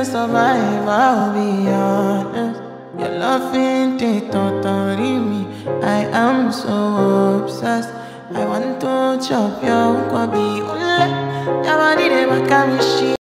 survive, I'll be honest. Your loving ain't totally me. I am so obsessed. I want to chop your kwabi ule. Your body they make me shit.